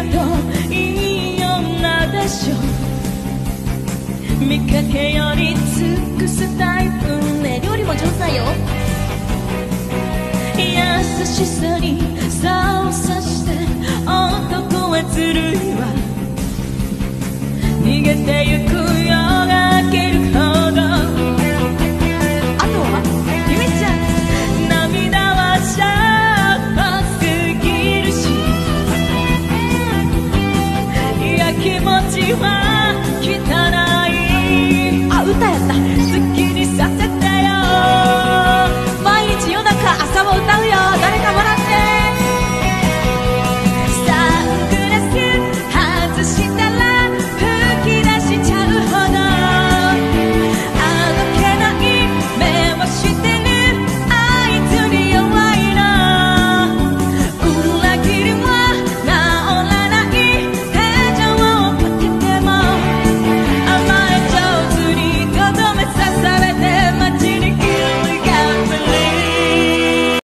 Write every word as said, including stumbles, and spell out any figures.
といい女でしょ。見かけより尽くすタイプね。料理も上手だよ。優しさに差をさして男はずるいわ。逃げてゆく